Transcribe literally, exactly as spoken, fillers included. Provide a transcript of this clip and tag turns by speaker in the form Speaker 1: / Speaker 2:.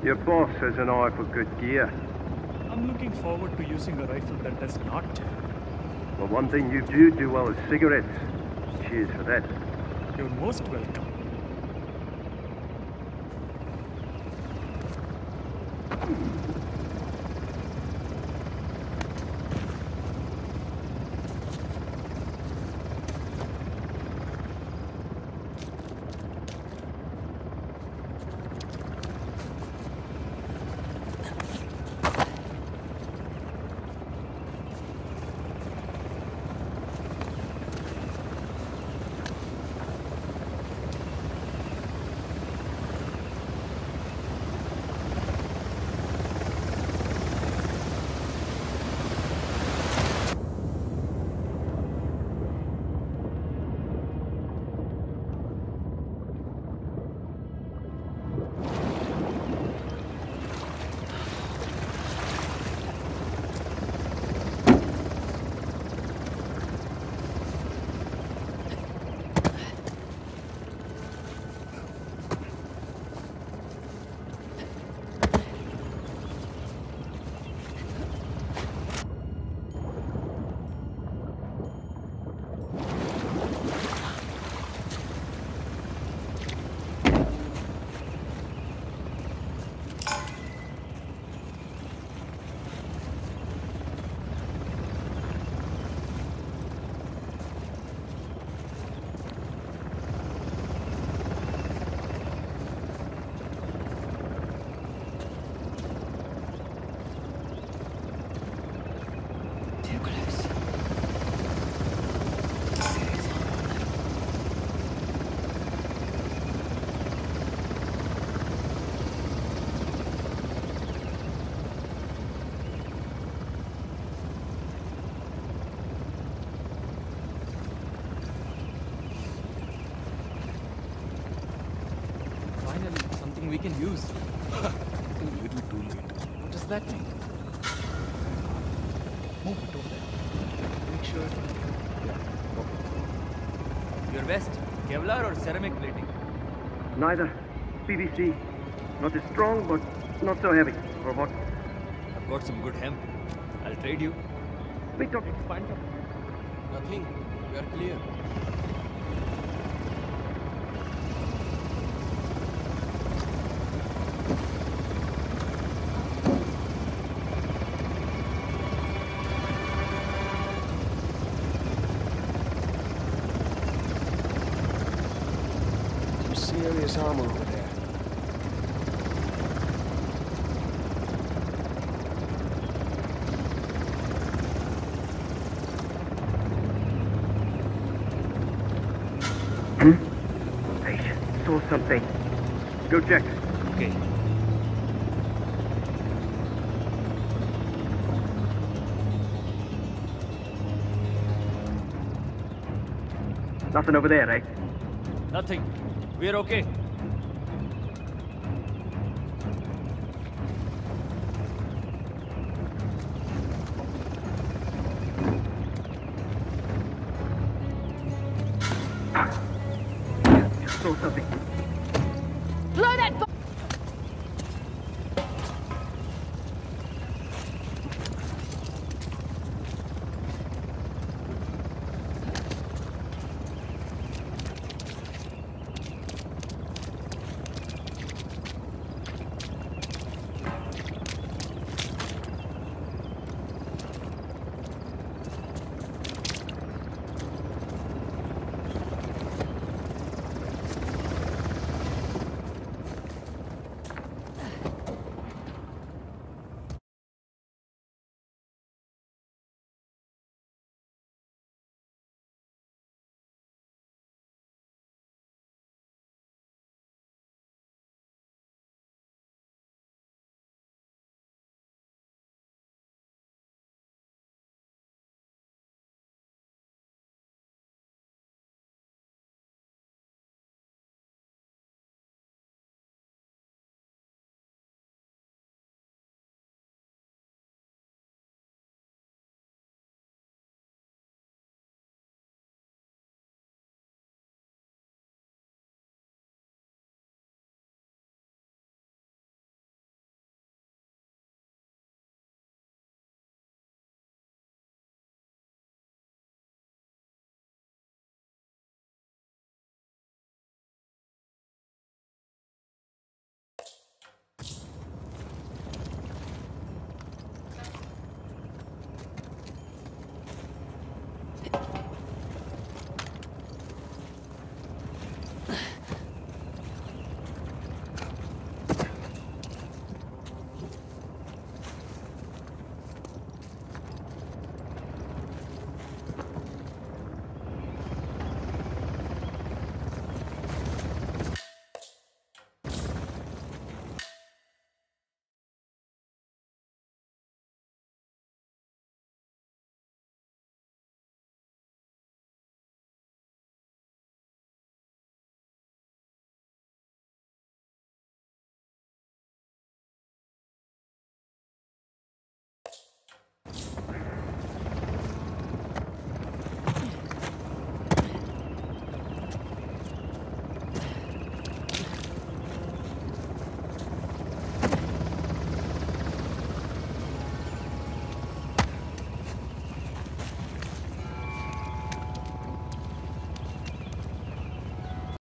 Speaker 1: Your boss has an eye for good gear.
Speaker 2: I'm looking forward to using a rifle that does not jam.
Speaker 1: But one thing you do do well is cigarettes. Cheers for that.
Speaker 2: You're most welcome.
Speaker 3: We can use. Too little, too late. What does that mean? Move it over there. Make sure. Yeah. Okay. Your vest, Kevlar or ceramic plating?
Speaker 1: Neither. P V C. Not as strong, but not so heavy. For what?
Speaker 3: I've got some good hemp. I'll trade you.
Speaker 1: We talk.
Speaker 3: Find out. Nothing. We are clear.
Speaker 4: Serious armor over there.
Speaker 1: Hmm? I saw something. Go check.
Speaker 3: Okay.
Speaker 1: Nothing over there, eh?
Speaker 3: Nothing. We're okay.
Speaker 1: Saw something.
Speaker 5: Blow that.